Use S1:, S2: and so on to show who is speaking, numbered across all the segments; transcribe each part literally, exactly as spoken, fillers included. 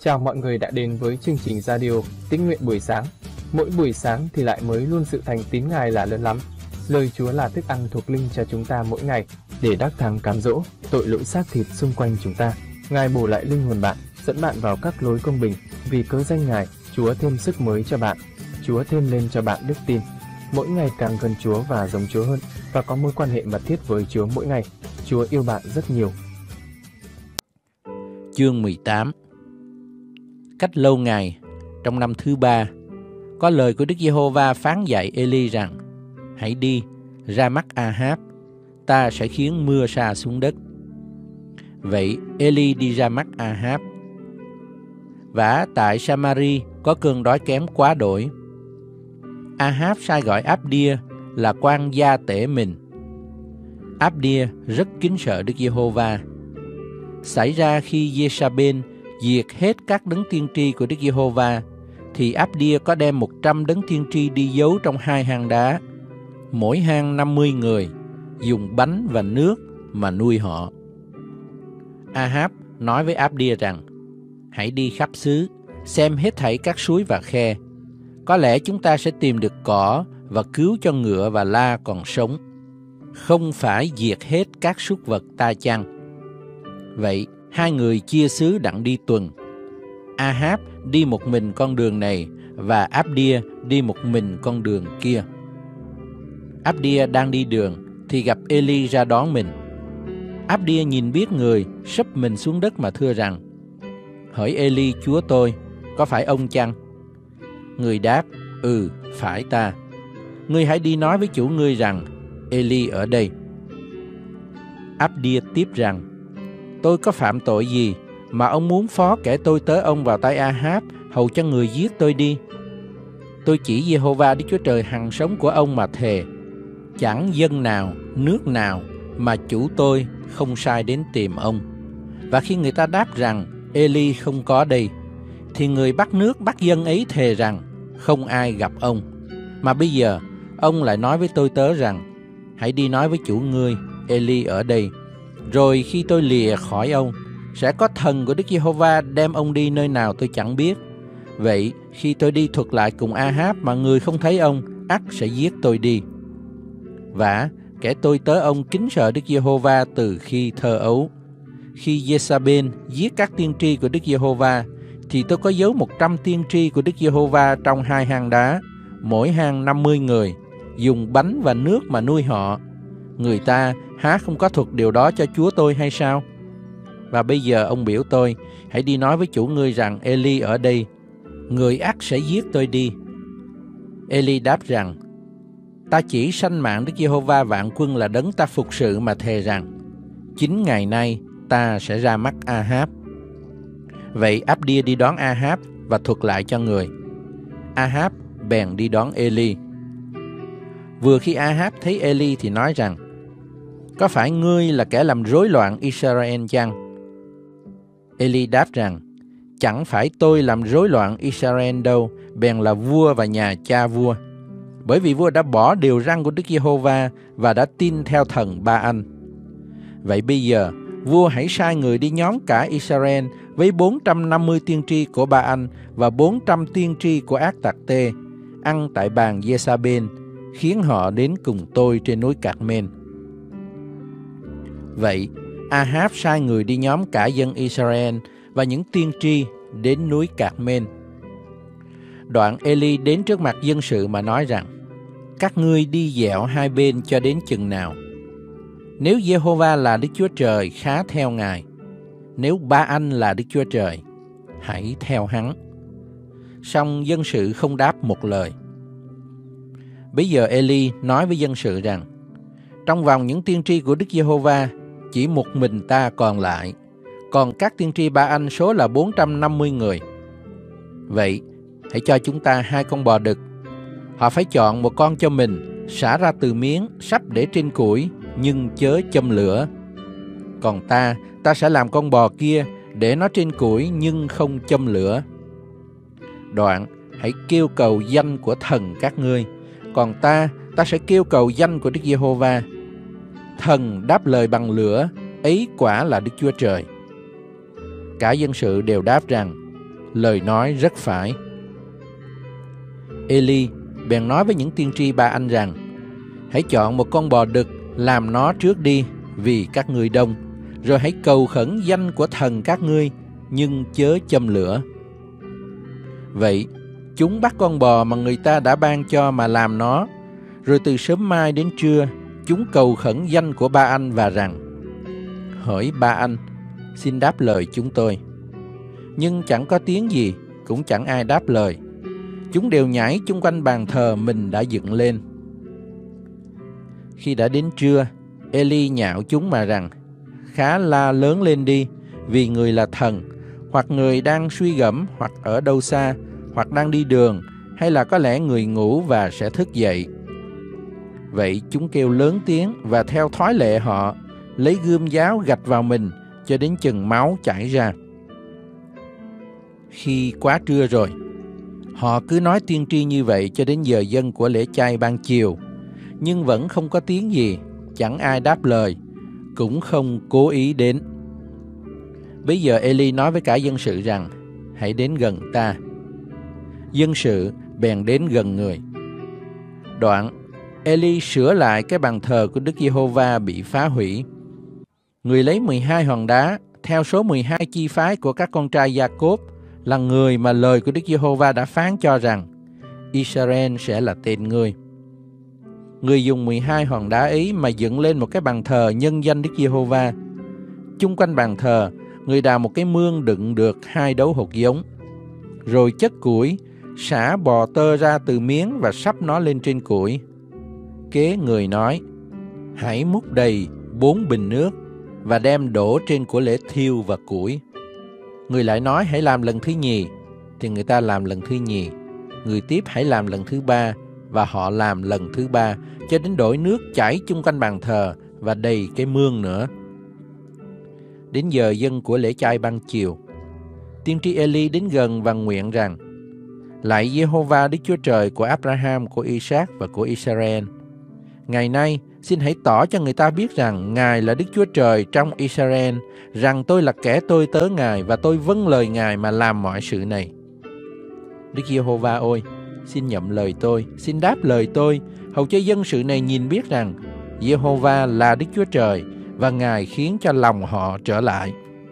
S1: Chào mọi người đã đến với chương trình radio Tín nguyện buổi sáng. Mỗi buổi sáng thì lại mới luôn sự thành tín Ngài là lớn lắm. Lời Chúa là thức ăn thuộc linh cho chúng ta mỗi ngày để đắc thắng cám dỗ tội lỗi xác thịt xung quanh chúng ta. Ngài bổ lại linh hồn bạn, dẫn bạn vào các lối công bình. Vì cớ danh Ngài, Chúa thêm sức mới cho bạn. Chúa thêm lên cho bạn đức tin. Mỗi ngày càng gần Chúa và giống Chúa hơn, và có mối quan hệ mật thiết với Chúa mỗi ngày. Chúa yêu bạn rất nhiều.
S2: Chương mười tám. Cách lâu ngày, trong năm thứ ba, có lời của Đức Giê-hô-va phán dạy Ê-li rằng: hãy đi, ra mắt A-háp, ta sẽ khiến mưa sa xuống đất. Vậy Ê-li đi ra mắt A-háp. Vả tại Sa-ma-ri có cơn đói kém quá đổi. A-háp sai gọi Áp-đia là quan gia tể mình. Áp-đia rất kính sợ Đức Giê-hô-va. Xảy ra khi Giê-sa-bên diệt hết các đấng tiên tri của Đức Giê-hô-va, thì Áp-đia có đem một trăm đấng tiên tri đi giấu trong hai hang đá, mỗi hang năm mươi người, dùng bánh và nước mà nuôi họ. A-háp nói với Áp-đia rằng: hãy đi khắp xứ, xem hết thảy các suối và khe. Có lẽ chúng ta sẽ tìm được cỏ và cứu cho ngựa và la còn sống. Không phải diệt hết các súc vật ta chăng? Vậy hai người chia xứ đặng đi tuần. A-háp đi một mình con đường này, và Áp-đia đi một mình con đường kia. Áp-đia đang đi đường thì gặp Ê-li ra đón mình. Áp-đia nhìn biết người, sấp mình xuống đất mà thưa rằng: hỡi Ê-li chúa tôi, có phải ông chăng? Người đáp: ừ, phải ta. Ngươi hãy đi nói với chủ ngươi rằng Ê-li ở đây. Áp-đia tiếp rằng: tôi có phạm tội gì mà ông muốn phó kẻ tôi tớ ông vào tay A-háp, hầu cho người giết tôi đi? Tôi chỉ Giê-hô-va Đức Chúa Trời hằng sống của ông mà thề, chẳng dân nào, nước nào mà chủ tôi không sai đến tìm ông. Và khi người ta đáp rằng Ê-li không có đây, thì người bắt nước bắt dân ấy thề rằng không ai gặp ông. Mà bây giờ ông lại nói với tôi tớ rằng: hãy đi nói với chủ ngươi, Ê-li ở đây. Rồi khi tôi lìa khỏi ông, sẽ có thần của Đức Giê-hô-va đem ông đi nơi nào tôi chẳng biết. Vậy khi tôi đi thuật lại cùng A-háp mà người không thấy ông, ắt sẽ giết tôi đi. Vả kẻ tôi tớ ông kính sợ Đức Giê-hô-va từ khi thơ ấu. Khi Giê-sa-bên giết các tiên tri của Đức Giê-hô-va, thì tôi có giấu một trăm tiên tri của Đức Giê-hô-va trong hai hang đá, mỗi hang năm mươi người, dùng bánh và nước mà nuôi họ. Người ta há không có thuật điều đó cho chúa tôi hay sao? Và bây giờ ông biểu tôi, hãy đi nói với chủ ngươi rằng Ê-li ở đây, người ắt sẽ giết tôi đi. Ê-li đáp rằng: ta chỉ sanh mạng Đức Giê-hô-va vạn quân là đấng ta phục sự mà thề rằng, chính ngày nay ta sẽ ra mắt A-háp. Vậy Áp-đia đi đón A-háp và thuật lại cho người. A-háp bèn đi đón Ê-li. Vừa khi A-háp thấy Ê-li thì nói rằng: có phải ngươi là kẻ làm rối loạn Israel chăng? Ê-li đáp rằng: chẳng phải tôi làm rối loạn Israel đâu, bèn là vua và nhà cha vua. Bởi vì vua đã bỏ điều răn của Đức Giê-hô-va và đã tin theo thần Ba-anh. Vậy bây giờ vua hãy sai người đi nhóm cả Israel với bốn trăm năm mươi tiên tri của Ba-anh và bốn trăm tiên tri của Ác-tạc-tê, ăn tại bàn Giê-sa-bên, khiến họ đến cùng tôi trên núi Cạc-men. Vậy A-háp sai người đi nhóm cả dân Israel và những tiên tri đến núi Cạc-men. Đoạn Ê-li đến trước mặt dân sự mà nói rằng: các ngươi đi dẹo hai bên cho đến chừng nào? Nếu Giê-hô-va là Đức Chúa Trời, khá theo Ngài. Nếu Ba-anh là Đức Chúa Trời, hãy theo hắn. Song dân sự không đáp một lời. Bây giờ Ê-li nói với dân sự rằng: trong vòng những tiên tri của Đức Giê-hô-va, chỉ một mình ta còn lại, còn các tiên tri Ba-anh số là bốn trăm năm mươi người. Vậy hãy cho chúng ta hai con bò đực. Họ phải chọn một con cho mình, xả ra từ miếng, sắp để trên củi, nhưng chớ châm lửa. Còn ta, ta sẽ làm con bò kia, để nó trên củi nhưng không châm lửa. Đoạn hãy kêu cầu danh của thần các ngươi, còn ta, ta sẽ kêu cầu danh của Đức Giê-hô-va. Thần đáp lời bằng lửa, ấy quả là Đức Chúa Trời. Cả dân sự đều đáp rằng: lời nói rất phải. Eli bèn nói với những tiên tri ba anh rằng: hãy chọn một con bò đực làm nó trước đi, vì các ngươi đông, rồi hãy cầu khẩn danh của thần các ngươi, nhưng chớ châm lửa. Vậy chúng bắt con bò mà người ta đã ban cho mà làm nó, rồi từ sớm mai đến trưa chúng cầu khẩn danh của ba anh và rằng: hỡi ba anh, xin đáp lời chúng tôi. Nhưng chẳng có tiếng gì, cũng chẳng ai đáp lời. Chúng đều nhảy chung quanh bàn thờ mình đã dựng lên. Khi đã đến trưa, Eli nhạo chúng mà rằng: khá la lớn lên đi, vì người là thần, hoặc người đang suy gẫm, hoặc ở đâu xa, hoặc đang đi đường, hay là có lẽ người ngủ và sẽ thức dậy. Vậy chúng kêu lớn tiếng và theo thói lệ họ, lấy gươm giáo gạch vào mình cho đến chừng máu chảy ra. Khi quá trưa rồi, họ cứ nói tiên tri như vậy cho đến giờ dân của lễ chay ban chiều, nhưng vẫn không có tiếng gì, chẳng ai đáp lời, cũng không cố ý đến. Bây giờ Eli nói với cả dân sự rằng: hãy đến gần ta. Dân sự bèn đến gần người. Đoạn Eli sửa lại cái bàn thờ của Đức Giê-hô-va bị phá hủy. Người lấy mười hai hòn đá theo số mười hai chi phái của các con trai Gia-cốp, là người mà lời của Đức Giê-hô-va đã phán cho rằng Israel sẽ là tên ngươi. Người dùng mười hai hòn đá ấy mà dựng lên một cái bàn thờ nhân danh Đức Giê-hô-va. Chung quanh bàn thờ, người đào một cái mương đựng được hai đấu hột giống, rồi chất củi, xả bò tơ ra từ miếng và sắp nó lên trên củi. Kế người nói: hãy múc đầy bốn bình nước và đem đổ trên của lễ thiêu và củi. Người lại nói: hãy làm lần thứ nhì, thì người ta làm lần thứ nhì. Người tiếp: hãy làm lần thứ ba, và họ làm lần thứ ba, cho đến đổi nước chảy chung quanh bàn thờ và đầy cái mương nữa. Đến giờ dân của lễ chay ban chiều, tiên tri Eli đến gần và nguyện rằng: lạy Giê-hô-va Đức Chúa Trời của Abraham, của Isaac và của Israel, ngày nay xin hãy tỏ cho người ta biết rằng Ngài là Đức Chúa Trời trong Israel, rằng tôi là kẻ tôi tớ Ngài và tôi vâng lời Ngài mà làm mọi sự này. Đức Giê-hô-va ơi, xin nhậm lời tôi, xin đáp lời tôi, hầu cho dân sự này nhìn biết rằng Giê-hô-va là Đức Chúa Trời, và Ngài khiến cho lòng họ trở lại.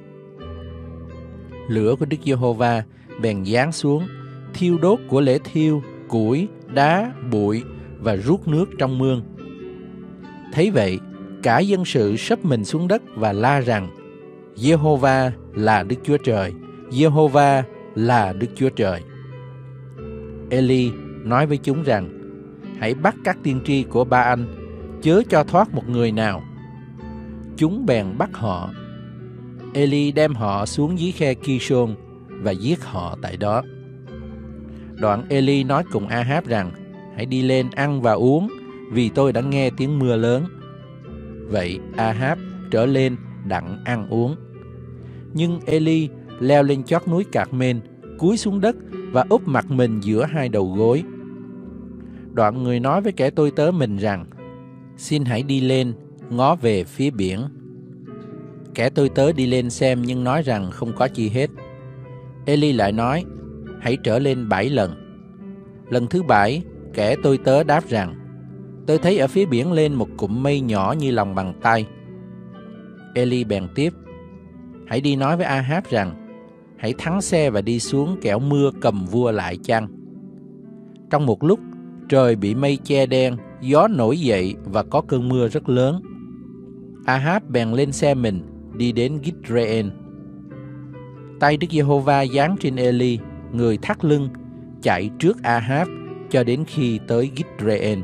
S2: Lửa của Đức Giê-hô-va bèn giáng xuống, thiêu đốt của lễ thiêu, củi, đá, bụi và rút nước trong mương. Thấy vậy, cả dân sự sấp mình xuống đất và la rằng: Giê-hô-va là Đức Chúa Trời, Giê-hô-va là Đức Chúa Trời. Eli nói với chúng rằng: hãy bắt các tiên tri của ba anh, chớ cho thoát một người nào. Chúng bèn bắt họ. Eli đem họ xuống dưới khe Kishon và giết họ tại đó. Đoạn Eli nói cùng Ahab rằng: hãy đi lên ăn và uống, vì tôi đã nghe tiếng mưa lớn. Vậy Ahab trở lên đặng ăn uống. Nhưng Eli leo lên chót núi Cạc-mên, cúi xuống đất và úp mặt mình giữa hai đầu gối. Đoạn người nói với kẻ tôi tớ mình rằng: xin hãy đi lên, ngó về phía biển. Kẻ tôi tớ đi lên xem nhưng nói rằng không có chi hết. Eli lại nói: hãy trở lên bảy lần. Lần thứ bảy, kẻ tôi tớ đáp rằng: tôi thấy ở phía biển lên một cụm mây nhỏ như lòng bàn tay. Eli bèn tiếp: hãy đi nói với Ahab rằng: hãy thắng xe và đi xuống, kẻo mưa cầm vua lại chăng. Trong một lúc, trời bị mây che đen, gió nổi dậy và có cơn mưa rất lớn. Ahab bèn lên xe mình, đi đến Gitreên. Tay Đức Giê-hô-va giáng trên Eli, người thắt lưng, chạy trước Ahab cho đến khi tới Gitreên.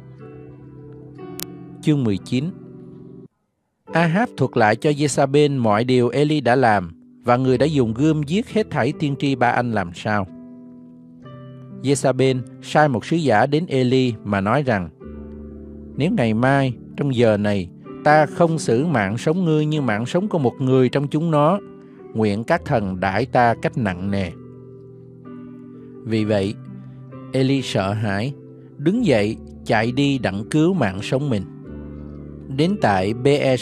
S2: Chương mười chín. Ahab thuật lại cho Giê-sa-bên mọi điều Eli đã làm, và người đã dùng gươm giết hết thảy tiên tri ba anh làm sao. Giê-sa-bên sai một sứ giả đến Eli mà nói rằng: nếu ngày mai trong giờ này ta không xử mạng sống ngươi như mạng sống của một người trong chúng nó, nguyện các thần đãi ta cách nặng nề. Vì vậy Eli sợ hãi, đứng dậy chạy đi đặng cứu mạng sống mình. Đến tại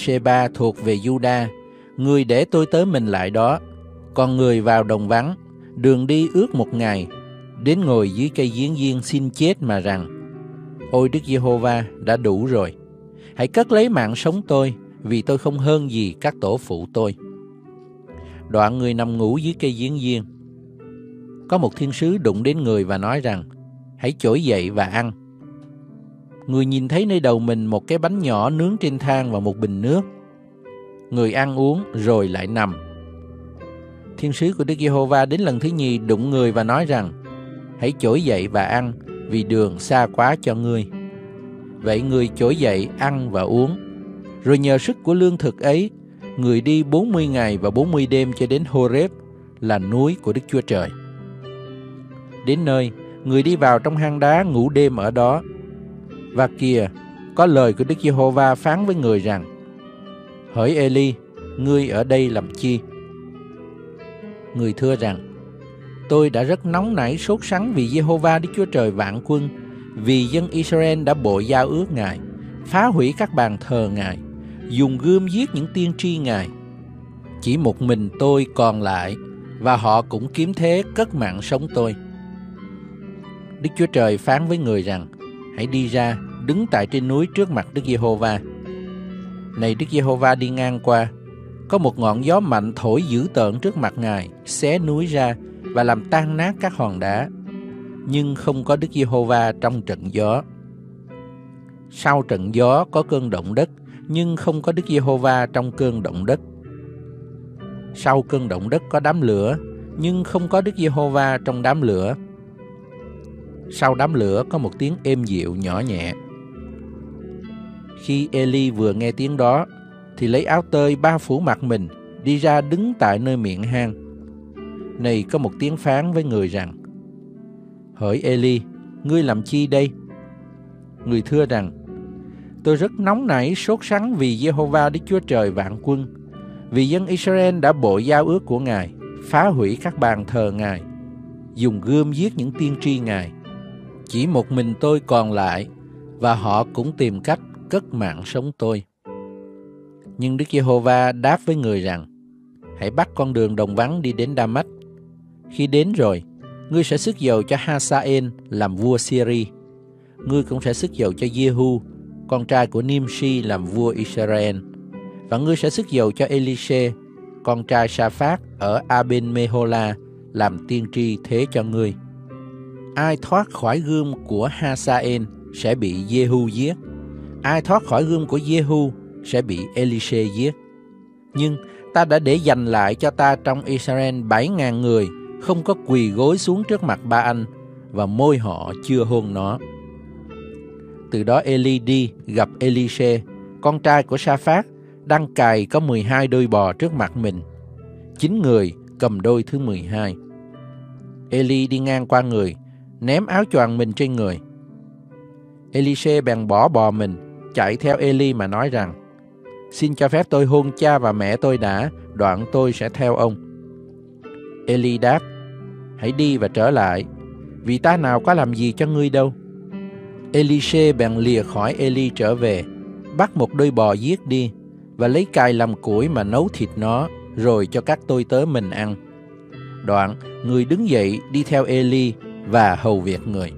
S2: Bê-e-sê-ba thuộc về Giu-đa, người để tôi tớ mình lại đó, còn người vào đồng vắng, Đường đi ước một ngày, đến ngồi dưới cây giếng diên xin chết mà rằng: Ôi Đức Giê-hô-va, đã đủ rồi. Hãy cất lấy mạng sống tôi, vì tôi không hơn gì các tổ phụ tôi. Đoạn người nằm ngủ dưới cây giếng diên. Có một thiên sứ đụng đến người và nói rằng: Hãy trỗi dậy và ăn. Người nhìn thấy nơi đầu mình một cái bánh nhỏ nướng trên than và một bình nước. Người ăn uống rồi lại nằm. Thiên sứ của Đức Giê-hô-va đến lần thứ nhì đụng người và nói rằng: Hãy trỗi dậy và ăn, vì đường xa quá cho ngươi. Vậy người trỗi dậy ăn và uống. Rồi nhờ sức của lương thực ấy, người đi bốn mươi ngày và bốn mươi đêm cho đến Hô-rép, là núi của Đức Chúa Trời. Đến nơi, người đi vào trong hang đá ngủ đêm ở đó. Và kìa, có lời của Đức Giê-hô-va phán với người rằng: Hỡi Ê-li, ngươi ở đây làm chi? Người thưa rằng: Tôi đã rất nóng nảy sốt sắng vì Giê-hô-va Đức Chúa Trời vạn quân, vì dân Israel đã bội giao ước Ngài, phá hủy các bàn thờ Ngài, dùng gươm giết những tiên tri Ngài. Chỉ một mình tôi còn lại, và họ cũng kiếm thế cất mạng sống tôi. Đức Chúa Trời phán với người rằng: Hãy đi ra, đứng tại trên núi trước mặt Đức Giê-hô-va. Này Đức Giê-hô-va đi ngang qua, có một ngọn gió mạnh thổi dữ tợn trước mặt Ngài, xé núi ra và làm tan nát các hòn đá. Nhưng không có Đức Giê-hô-va trong trận gió. Sau trận gió có cơn động đất, nhưng không có Đức Giê-hô-va trong cơn động đất. Sau cơn động đất có đám lửa, nhưng không có Đức Giê-hô-va trong đám lửa. Sau đám lửa có một tiếng êm dịu nhỏ nhẹ. Khi Ê-li vừa nghe tiếng đó, thì lấy áo tơi bao phủ mặt mình, đi ra đứng tại nơi miệng hang. Này có một tiếng phán với người rằng: Hỡi Ê-li, ngươi làm chi đây? Người thưa rằng: Tôi rất nóng nảy sốt sắng vì Giê-hô-va Đức Chúa Trời vạn quân, vì dân Israel đã bội giao ước của Ngài, phá hủy các bàn thờ Ngài, dùng gươm giết những tiên tri Ngài. Chỉ một mình tôi còn lại, và họ cũng tìm cách cất mạng sống tôi. Nhưng Đức Giê-hô-va đáp với người rằng: Hãy bắt con đường đồng vắng đi đến Đa-mách. Khi đến rồi, ngươi sẽ xức dầu cho Ha-sa-ên làm vua Syri. Ngươi cũng sẽ xức dầu cho Giê-hu, con trai của Nim-si làm vua Israel. Và ngươi sẽ xức dầu cho Ê-li-shê, con trai Sa-phát ở A-bên-mê-hô-la, làm tiên tri thế cho ngươi. Ai thoát khỏi gươm của Ha-sa-ên sẽ bị Giê-hu giết. Ai thoát khỏi gươm của Giê-hu sẽ bị Ê-li-shê giết. Nhưng ta đã để dành lại cho ta trong Israel bảy ngàn người, không có quỳ gối xuống trước mặt Ba-anh, và môi họ chưa hôn nó. Từ đó Ê-li đi gặp Ê-li-shê, con trai của Sa-phát, đang cài có mười hai đôi bò trước mặt mình. Chín người cầm đôi thứ mười hai. Ê-li đi ngang qua người, ném áo choàng mình trên người. Ê-li-shê bèn bỏ bò mình, chạy theo Ê-li mà nói rằng: Xin cho phép tôi hôn cha và mẹ tôi đã, đoạn tôi sẽ theo ông. Ê-li đáp: Hãy đi và trở lại, vì ta nào có làm gì cho ngươi đâu. Ê-li-shê bèn lìa khỏi Ê-li trở về, bắt một đôi bò giết đi, và lấy cài làm củi mà nấu thịt nó, rồi cho các tôi tớ mình ăn. Đoạn, người đứng dậy đi theo Ê-li và hầu việc người.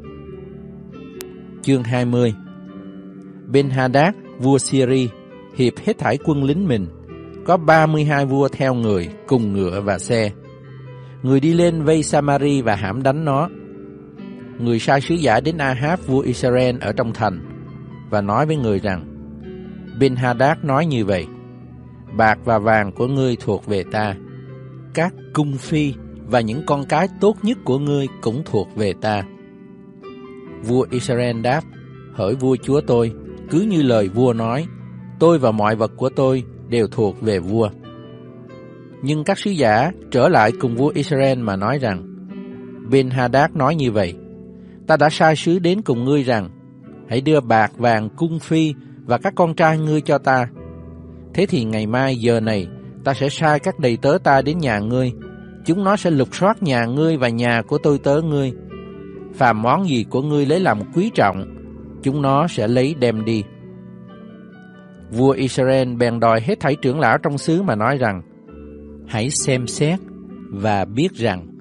S2: Chương hai mươi. Ben-hadad, vua Syri, hiệp hết thảy quân lính mình, có ba mươi hai vua theo người, cùng ngựa và xe. Người đi lên vây Samari và hãm đánh nó. Người sai sứ giả đến A-háp vua Israel ở trong thành, và nói với người rằng: Ben-hadad nói như vậy: Bạc và vàng của ngươi thuộc về ta, các cung phi và những con cái tốt nhất của ngươi cũng thuộc về ta. Vua Israel đáp: Hỡi vua chúa tôi, cứ như lời vua nói, tôi và mọi vật của tôi đều thuộc về vua. Nhưng các sứ giả trở lại cùng vua Israel mà nói rằng: Ben-hadad nói như vậy: Ta đã sai sứ đến cùng ngươi rằng, hãy đưa bạc vàng cung phi và các con trai ngươi cho ta. Thế thì ngày mai giờ này, ta sẽ sai các đầy tớ ta đến nhà ngươi. Chúng nó sẽ lục soát nhà ngươi và nhà của tôi tớ ngươi. Phàm món gì của ngươi lấy làm quý trọng, chúng nó sẽ lấy đem đi. Vua Israel bèn đòi hết thảy trưởng lão trong xứ mà nói rằng: Hãy xem xét và biết rằng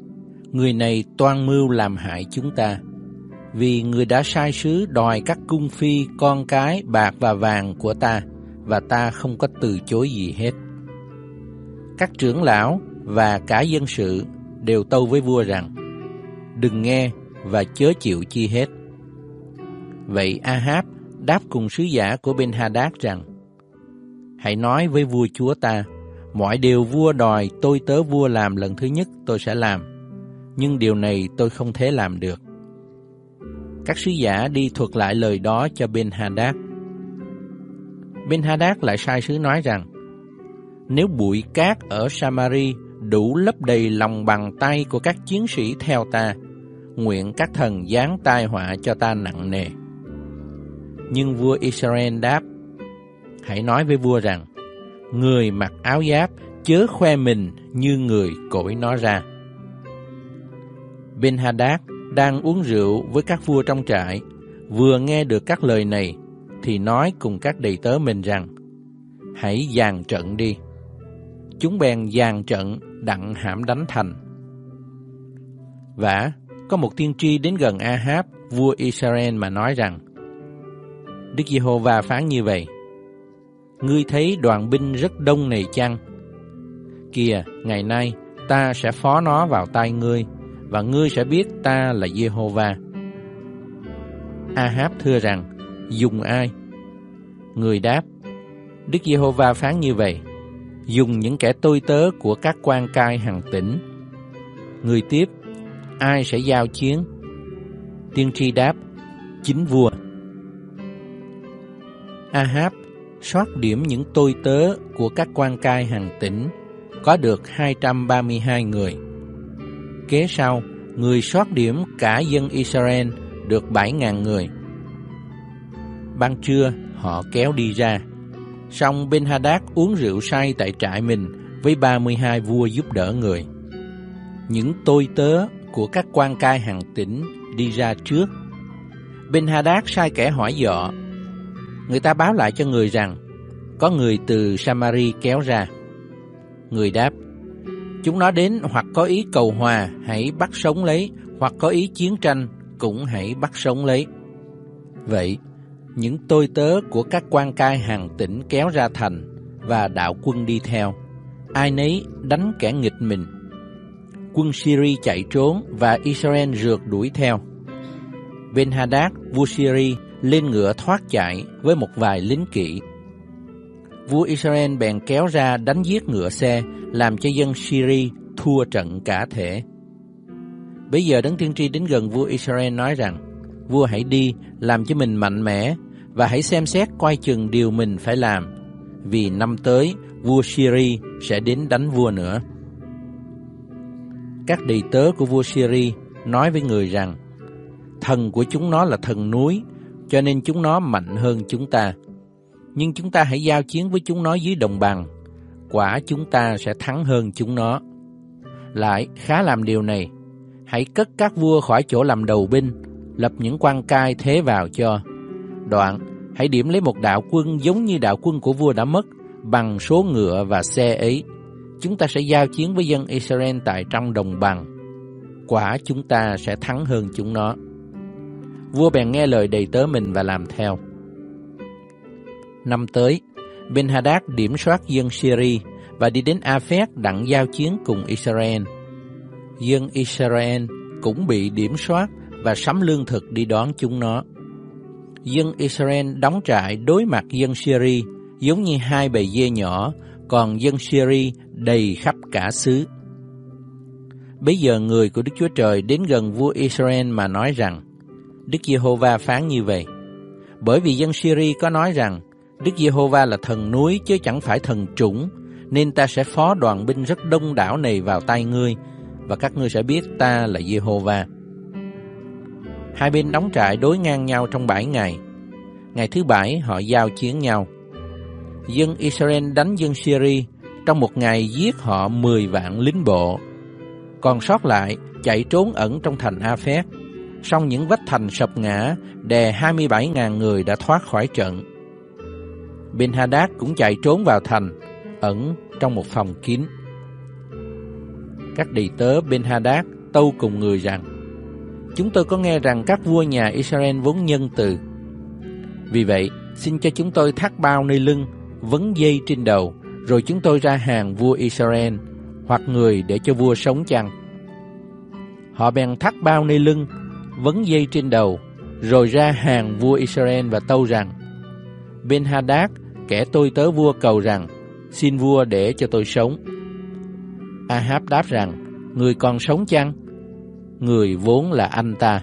S2: người này toan mưu làm hại chúng ta, vì người đã sai sứ đòi các cung phi, con cái, bạc và vàng của ta, và ta không có từ chối gì hết. Các trưởng lão và cả dân sự đều tâu với vua rằng, đừng nghe và chớ chịu chi hết. Vậy Ahab đáp cùng sứ giả của Ben-Hadad rằng, hãy nói với vua chúa ta, mọi điều vua đòi tôi tớ vua làm lần thứ nhất tôi sẽ làm, nhưng điều này tôi không thể làm được. Các sứ giả đi thuật lại lời đó cho Ben-Hadad. Ben-Hadad lại sai sứ nói rằng, nếu bụi cát ở Samari đủ lấp đầy lòng bàn tay của các chiến sĩ theo ta, nguyện các thần giáng tai họa cho ta nặng nề. Nhưng vua Israel đáp, hãy nói với vua rằng, người mặc áo giáp chớ khoe mình như người cởi nó ra. Ben-Hadad đang uống rượu với các vua trong trại, vừa nghe được các lời này, thì nói cùng các đầy tớ mình rằng, hãy dàn trận đi. Chúng bèn dàn trận đặng hãm đánh thành. Vả, có một tiên tri đến gần Ahab, vua Israel mà nói rằng, Đức Giê-hô-va phán như vậy, ngươi thấy đoàn binh rất đông này chăng? Kìa, ngày nay ta sẽ phó nó vào tay ngươi, và ngươi sẽ biết ta là Giê-hô-va. Ahab thưa rằng, dùng ai? Người đáp, Đức Giê-hô-va phán như vậy, dùng những kẻ tôi tớ của các quan cai hằng tỉnh. Người tiếp, ai sẽ giao chiến? Tiên tri đáp, chính vua. Ahab soát điểm những tôi tớ của các quan cai hằng tỉnh, có được hai trăm ba mươi hai người. Kế sau, người soát điểm cả dân Israel được bảy nghìn người. Ban trưa, họ kéo đi ra. Song Ben-Hadad uống rượu say tại trại mình với ba mươi hai vua giúp đỡ người. Những tôi tớ của các quan cai hằng tỉnh đi ra trước. Ben-Hadad sai kẻ hỏi dọ. Người ta báo lại cho người rằng, có người từ Samari kéo ra. Người đáp, chúng nó đến hoặc có ý cầu hòa, hãy bắt sống lấy, hoặc có ý chiến tranh, cũng hãy bắt sống lấy. Vậy, những tôi tớ của các quan cai hàng tỉnh kéo ra thành, và đạo quân đi theo, ai nấy đánh kẻ nghịch mình. Quân Syri chạy trốn, và Israel rượt đuổi theo. Ben-Hadad, vua Syri, lên ngựa thoát chạy với một vài lính kỵ. Vua Israel bèn kéo ra đánh giết ngựa xe, làm cho dân Syri thua trận cả thể. Bây giờ đấng tiên tri đến gần vua Israel nói rằng, vua hãy đi, làm cho mình mạnh mẽ, và hãy xem xét coi chừng điều mình phải làm, vì năm tới vua Syri sẽ đến đánh vua nữa. Các đầy tớ của vua Syri nói với người rằng, thần của chúng nó là thần núi, cho nên chúng nó mạnh hơn chúng ta. Nhưng chúng ta hãy giao chiến với chúng nó dưới đồng bằng, quả chúng ta sẽ thắng hơn chúng nó. Lại khá làm điều này, hãy cất các vua khỏi chỗ làm đầu binh, lập những quan cai thế vào cho. Đoạn, hãy điểm lấy một đạo quân giống như đạo quân của vua đã mất, bằng số ngựa và xe ấy. Chúng ta sẽ giao chiến với dân Israel tại trong đồng bằng, quả chúng ta sẽ thắng hơn chúng nó. Vua bèn nghe lời đầy tớ mình và làm theo. Năm tới, Ben-Hadad điểm soát dân Syri và đi đến A-phét đặng giao chiến cùng Israel. Dân Israel cũng bị điểm soát và sắm lương thực đi đón chúng nó. Dân Israel đóng trại đối mặt dân Syri giống như hai bầy dê nhỏ, còn dân Syri đầy khắp cả xứ. Bấy giờ người của Đức Chúa Trời đến gần vua Israel mà nói rằng, Đức Giê-hô-va phán như vậy, bởi vì dân Syri có nói rằng, Đức Giê-hô-va là thần núi chứ chẳng phải thần trũng, nên ta sẽ phó đoàn binh rất đông đảo này vào tay ngươi, và các ngươi sẽ biết ta là Giê-hô-va. Hai bên đóng trại đối ngang nhau trong bảy ngày. Ngày thứ bảy họ giao chiến nhau. Dân Israel đánh dân Syri, trong một ngày giết họ mười vạn lính bộ. Còn sót lại chạy trốn ẩn trong thành A-phét. Song những vách thành sập ngã, đè hai mươi bảy nghìn người đã thoát khỏi trận. Ben-Hadad cũng chạy trốn vào thành, ẩn trong một phòng kín. Các đầy tớ Ben-Hadad tâu cùng người rằng: chúng tôi có nghe rằng các vua nhà Israel vốn nhân từ. Vì vậy, xin cho chúng tôi thắt bao nơi lưng, vấn dây trên đầu, rồi chúng tôi ra hàng vua Israel, hoặc người để cho vua sống chăng? Họ bèn thắt bao nơi lưng, vấn dây trên đầu, rồi ra hàng vua Israel và tâu rằng: Ben-Hadad, kẻ tôi tớ vua cầu rằng: xin vua để cho tôi sống. A-háp đáp rằng: người còn sống chăng? Người vốn là anh ta.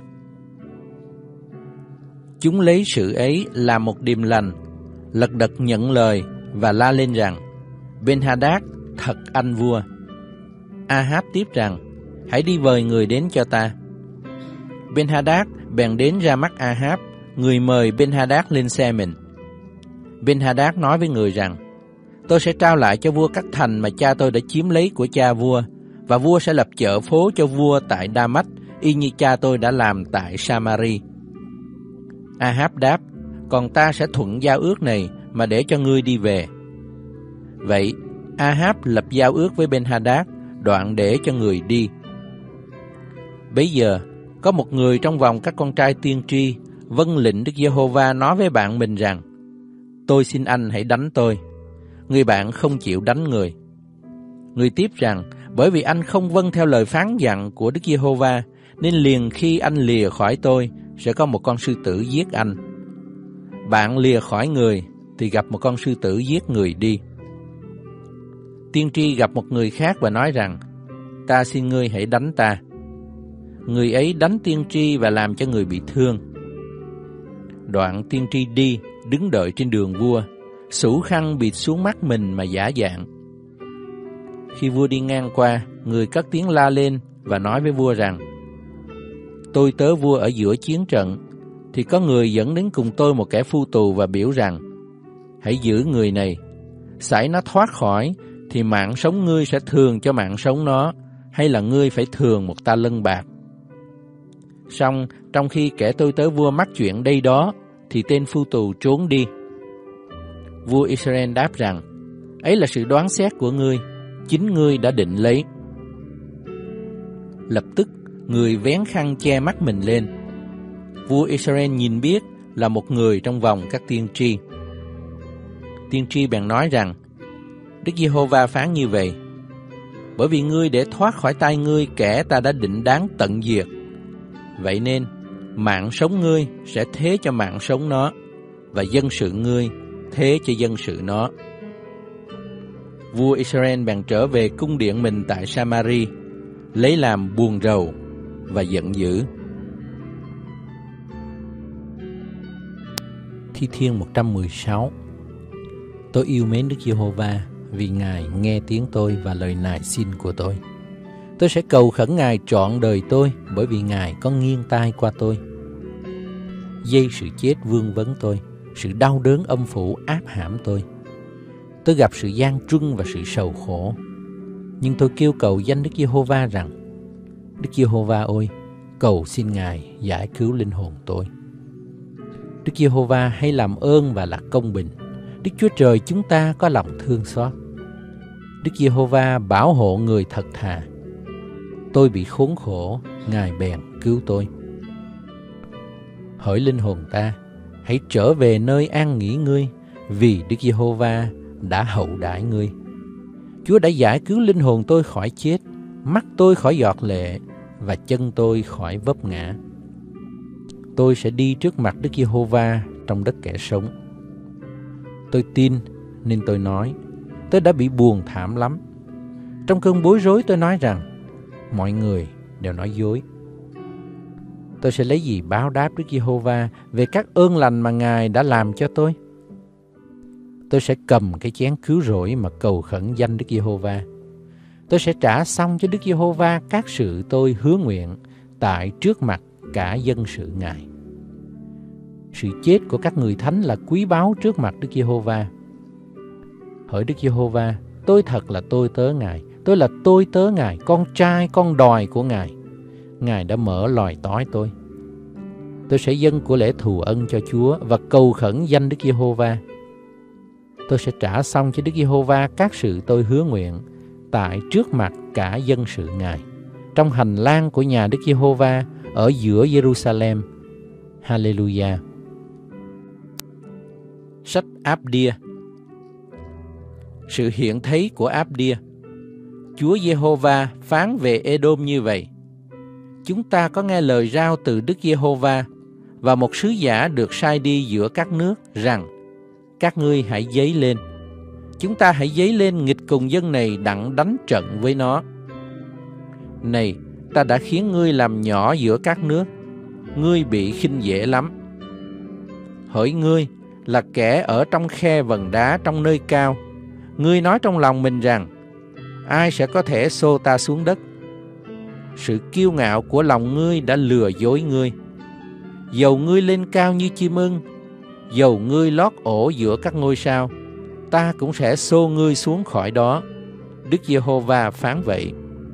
S2: Chúng lấy sự ấy làm một điềm lành, lật đật nhận lời và la lên rằng: Ben-Hadad, thật anh vua. A-háp tiếp rằng: hãy đi vời người đến cho ta. Ben-Hadad bèn đến ra mắt A-háp, người mời Ben-Hadad lên xe mình. Ben-Hadad nói với người rằng: tôi sẽ trao lại cho vua các thành mà cha tôi đã chiếm lấy của cha vua, và vua sẽ lập chợ phố cho vua tại Đa-mách, y như cha tôi đã làm tại Sa-ma-ri. A-háp đáp: còn ta sẽ thuận giao ước này mà để cho ngươi đi về. Vậy A-háp lập giao ước với Ben-Hadad, đoạn để cho người đi. Bấy giờ có một người trong vòng các con trai tiên tri vâng lệnh Đức Giê-hô-va nói với bạn mình rằng: tôi xin anh hãy đánh tôi. Người bạn không chịu đánh người. Người tiếp rằng: bởi vì anh không vâng theo lời phán dặn của Đức Giê-hô-va, nên liền khi anh lìa khỏi tôi, sẽ có một con sư tử giết anh. Bạn lìa khỏi người, thì gặp một con sư tử giết người đi. Tiên tri gặp một người khác và nói rằng: ta xin ngươi hãy đánh ta. Người ấy đánh tiên tri và làm cho người bị thương. Đoạn tiên tri đi, đứng đợi trên đường vua, xủ khăn bịt xuống mắt mình mà giả dạng. Khi vua đi ngang qua, người cất tiếng la lên và nói với vua rằng: tôi tớ vua ở giữa chiến trận, thì có người dẫn đến cùng tôi một kẻ phu tù và biểu rằng: hãy giữ người này, sải nó thoát khỏi, thì mạng sống ngươi sẽ thường cho mạng sống nó, hay là ngươi phải thường một ta lân bạc. Song trong khi kẻ tôi tớ vua mắc chuyện đây đó, thì tên phu tù trốn đi. Vua Israel đáp rằng: ấy là sự đoán xét của ngươi, chính ngươi đã định lấy. Lập tức người vén khăn che mắt mình lên. Vua Israel nhìn biết là một người trong vòng các tiên tri. Tiên tri bèn nói rằng: Đức Giê-hô-va phán như vậy: bởi vì ngươi để thoát khỏi tay ngươi kẻ ta đã định đáng tận diệt, vậy nên mạng sống ngươi sẽ thế cho mạng sống nó, và dân sự ngươi thế cho dân sự nó. Vua Israel bèn trở về cung điện mình tại Sa-ma-ri, lấy làm buồn rầu và giận dữ. Thi Thiên một trăm mười sáu. Tôi yêu mến Đức Giê-hô-va, vì Ngài nghe tiếng tôi và lời nài xin của tôi. Tôi sẽ cầu khẩn Ngài trọn đời tôi, bởi vì Ngài có nghiêng tai qua tôi. Dây sự chết vương vấn tôi, sự đau đớn âm phủ áp hãm tôi. Tôi gặp sự gian truân và sự sầu khổ. Nhưng tôi kêu cầu danh Đức Giê-hô-va rằng: Đức Giê-hô-va ơi, cầu xin Ngài giải cứu linh hồn tôi. Đức Giê-hô-va hãy làm ơn và là công bình. Đức Chúa Trời chúng ta có lòng thương xót. Đức Giê-hô-va bảo hộ người thật thà. Tôi bị khốn khổ, Ngài bèn cứu tôi. Hỡi linh hồn ta, hãy trở về nơi an nghỉ ngươi, vì Đức Giê-hô-va đã hậu đãi ngươi. Chúa đã giải cứu linh hồn tôi khỏi chết, mắt tôi khỏi giọt lệ, và chân tôi khỏi vấp ngã. Tôi sẽ đi trước mặt Đức Giê-hô-va trong đất kẻ sống. Tôi tin nên tôi nói, tôi đã bị buồn thảm lắm. Trong cơn bối rối tôi nói rằng, mọi người đều nói dối. Tôi sẽ lấy gì báo đáp Đức Giê-hô-va về các ơn lành mà Ngài đã làm cho tôi? Tôi sẽ cầm cái chén cứu rỗi mà cầu khẩn danh Đức Giê-hô-va. Tôi sẽ trả xong cho Đức Giê-hô-va các sự tôi hứa nguyện tại trước mặt cả dân sự Ngài. Sự chết của các người thánh là quý báu trước mặt Đức Giê-hô-va. Hỡi Đức Giê-hô-va, tôi thật là tôi tớ Ngài, tôi là tôi tớ Ngài, con trai con đòi của Ngài. Ngài đã mở lòi tói tôi. Tôi sẽ dâng của lễ thù ân cho Chúa và cầu khẩn danh Đức Giê-hô-va. Tôi sẽ trả xong cho Đức Giê-hô-va các sự tôi hứa nguyện tại trước mặt cả dân sự Ngài, trong hành lang của nhà Đức Giê-hô-va ở giữa Jerusalem. Hallelujah. Sách Áp-đia. Sự hiện thấy của Áp-đia. Chúa Giê-hô-va phán về Ê-đôm như vậy: Chúng ta có nghe lời rao từ Đức Giê-hô-va, và một sứ giả được sai đi giữa các nước rằng: Các ngươi hãy dấy lên, chúng ta hãy dấy lên nghịch cùng dân này đặng đánh trận với nó. Này, ta đã khiến ngươi làm nhỏ giữa các nước, ngươi bị khinh dễ lắm. Hỡi ngươi là kẻ ở trong khe vần đá trong nơi cao, ngươi nói trong lòng mình rằng: Ai sẽ có thể xô ta xuống đất? Sự kiêu ngạo của lòng ngươi đã lừa dối ngươi. Dầu ngươi lên cao như chim ưng, dầu ngươi lót ổ giữa các ngôi sao, ta cũng sẽ xô ngươi xuống khỏi đó. Đức Giê-hô-va phán vậy.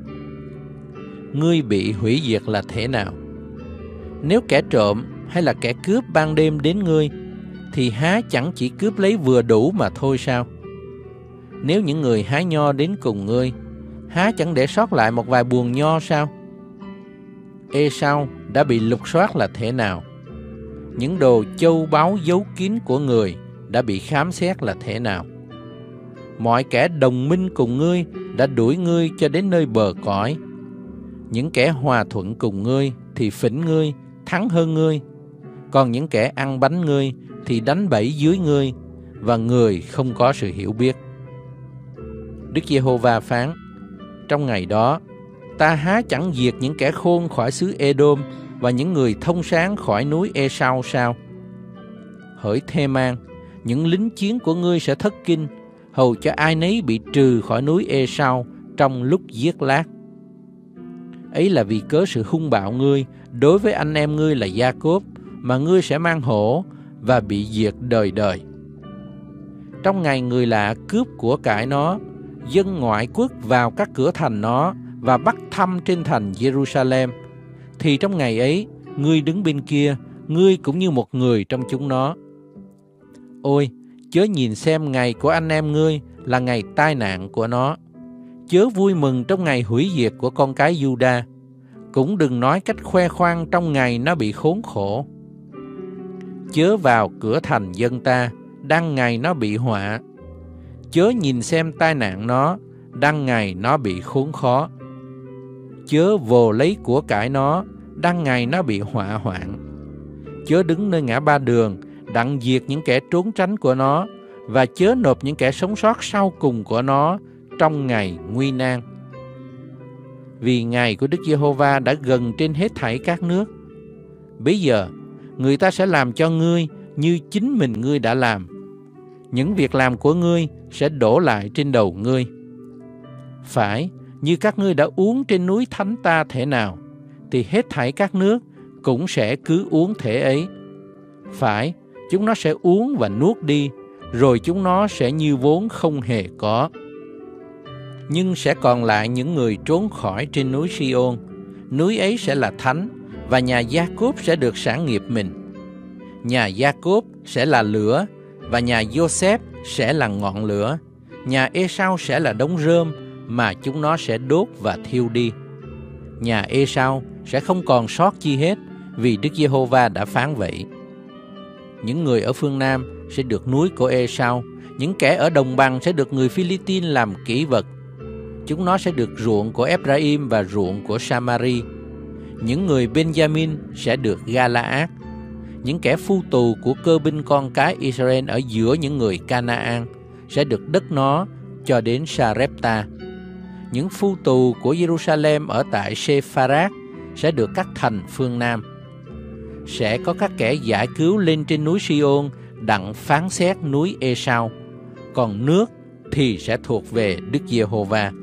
S2: Ngươi bị hủy diệt là thế nào? Nếu kẻ trộm hay là kẻ cướp ban đêm đến ngươi, thì há chẳng chỉ cướp lấy vừa đủ mà thôi sao? Nếu những người hái nho đến cùng ngươi, há chẳng để sót lại một vài buồng nho sao? Ê-sau đã bị lục soát là thế nào? Những đồ châu báu giấu kín của người đã bị khám xét là thế nào? Mọi kẻ đồng minh cùng ngươi đã đuổi ngươi cho đến nơi bờ cõi. Những kẻ hòa thuận cùng ngươi thì phỉnh ngươi, thắng hơn ngươi. Còn những kẻ ăn bánh ngươi thì đánh bẫy dưới ngươi, và người không có sự hiểu biết. Đức Giê-hô-va phán: Trong ngày đó, ta há chẳng diệt những kẻ khôn khỏi xứ Ê-đôm và những người thông sáng khỏi núi Ê-sau sao? Hỡi Thê-man, những lính chiến của ngươi sẽ thất kinh, hầu cho ai nấy bị trừ khỏi núi Ê-sau trong lúc giết lát. Ấy là vì cớ sự hung bạo ngươi đối với anh em ngươi là Gia-cốp, mà ngươi sẽ mang hổ và bị diệt đời đời. Trong ngày người lạ cướp của cải nó, dân ngoại quốc vào các cửa thành nó và bắt thăm trên thành Jerusalem, thì trong ngày ấy, ngươi đứng bên kia, ngươi cũng như một người trong chúng nó. Ôi, chớ nhìn xem ngày của anh em ngươi là ngày tai nạn của nó. Chớ vui mừng trong ngày hủy diệt của con cái Giu-đa, cũng đừng nói cách khoe khoang trong ngày nó bị khốn khổ. Chớ vào cửa thành dân ta, đang ngày nó bị họa. Chớ nhìn xem tai nạn nó, đang ngày nó bị khốn khó. Chớ vồ lấy của cải nó, đang ngày nó bị họa hoạn. Chớ đứng nơi ngã ba đường, đặng diệt những kẻ trốn tránh của nó, và chớ nộp những kẻ sống sót sau cùng của nó trong ngày nguy nan. Vì ngày của Đức Giê-hô-va đã gần trên hết thảy các nước. Bây giờ, người ta sẽ làm cho ngươi như chính mình ngươi đã làm. Những việc làm của ngươi sẽ đổ lại trên đầu ngươi. Phải, như các ngươi đã uống trên núi thánh ta thể nào, thì hết thảy các nước cũng sẽ cứ uống thể ấy. Phải, chúng nó sẽ uống và nuốt đi, rồi chúng nó sẽ như vốn không hề có. Nhưng sẽ còn lại những người trốn khỏi trên núi Si-ôn. Núi ấy sẽ là thánh, và nhà Gia-cốp sẽ được sản nghiệp mình. Nhà Gia-cốp sẽ là lửa, và nhà Giô-xép sẽ là ngọn lửa. Nhà Ê-sau sẽ là đống rơm mà chúng nó sẽ đốt và thiêu đi. Nhà Ê-sau sẽ không còn sót chi hết, vì Đức Giê-hô-va đã phán vậy. Những người ở phương Nam sẽ được núi của Ê-sau, những kẻ ở đồng bằng sẽ được người Phi-li-tin làm kỹ vật. Chúng nó sẽ được ruộng của Ép-ra-im và ruộng của Sa-ma-ri. Những người Ben-gia-min sẽ được Ga-la-át. Những kẻ phu tù của cơ binh con cái Israel ở giữa những người Ca-na-an sẽ được đất nó cho đến Sa-rép-ta. Những phu tù của Jerusalem ở tại Sê-pha-rát sẽ được các thành phương Nam. Sẽ có các kẻ giải cứu lên trên núi Si-ôn đặng phán xét núi Ê-sau, còn nước thì sẽ thuộc về Đức Giê-hô-va.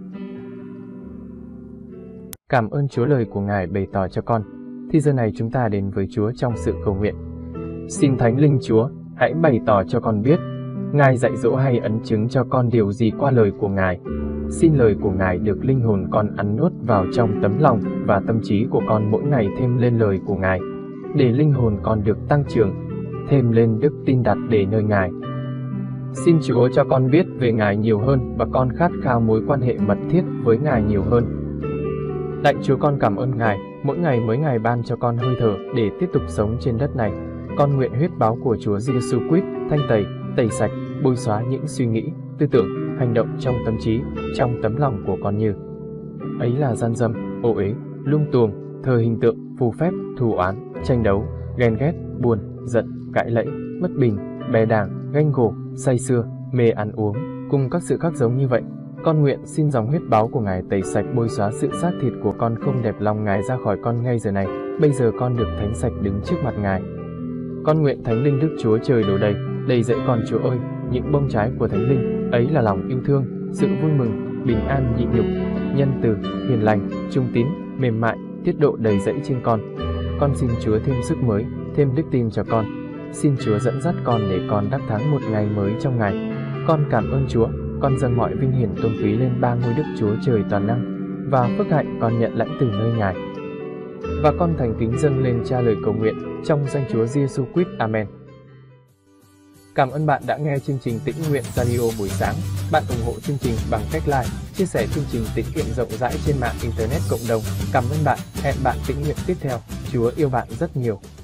S1: Cảm ơn Chúa lời của Ngài bày tỏ cho con. Thì giờ này chúng ta đến với Chúa trong sự cầu nguyện. Xin Thánh Linh Chúa, hãy bày tỏ cho con biết, Ngài dạy dỗ hay ấn chứng cho con điều gì qua lời của Ngài. Xin lời của Ngài được linh hồn con ăn nuốt vào trong tấm lòng và tâm trí của con mỗi ngày thêm lên lời của Ngài, để linh hồn con được tăng trưởng, thêm lên đức tin đặt để nơi Ngài. Xin Chúa cho con biết về Ngài nhiều hơn và con khát khao mối quan hệ mật thiết với Ngài nhiều hơn. Lạy Chúa, con cảm ơn Ngài, mỗi ngày mới Ngài ban cho con hơi thở để tiếp tục sống trên đất này. Con nguyện huyết báo của Chúa Giêsu Christ thanh tẩy, tẩy sạch, bôi xóa những suy nghĩ, tư tưởng, hành động trong tâm trí, trong tấm lòng của con như ấy là gian dâm, ô uế, lung tuồng, thờ hình tượng, phù phép, thù oán, tranh đấu, ghen ghét, buồn, giận, cãi lẫy, bất bình, bè đảng, ganh gổ, say sưa, mê ăn uống, cùng các sự khác giống như vậy. Con nguyện xin dòng huyết báo của Ngài tẩy sạch, bôi xóa sự xác thịt của con không đẹp lòng Ngài ra khỏi con ngay giờ này. Bây giờ con được thánh sạch đứng trước mặt Ngài. Con nguyện Thánh Linh Đức Chúa Trời đổ đầy, đầy dẫy con Chúa ơi, những bông trái của Thánh Linh, ấy là lòng yêu thương, sự vui mừng, bình an nhịn nhục, nhân từ, hiền lành, trung tín, mềm mại, tiết độ đầy dẫy trên con. Con xin Chúa thêm sức mới, thêm đức tin cho con. Xin Chúa dẫn dắt con để con đắc thắng một ngày mới trong Ngài. Con cảm ơn Chúa, con dâng mọi vinh hiển tôn quý lên ba ngôi Đức Chúa Trời toàn năng, và phước hạnh con nhận lãnh từ nơi Ngài. Và con thành kính dâng lên Cha lời cầu nguyện trong danh Chúa Giêsu Christ. Amen. Cảm ơn bạn đã nghe chương trình Tĩnh Nguyện Radio buổi sáng. Bạn ủng hộ chương trình bằng cách like, chia sẻ chương trình tĩnh nguyện rộng rãi trên mạng Internet cộng đồng. Cảm ơn bạn. Hẹn bạn tĩnh nguyện tiếp theo. Chúa yêu bạn rất nhiều.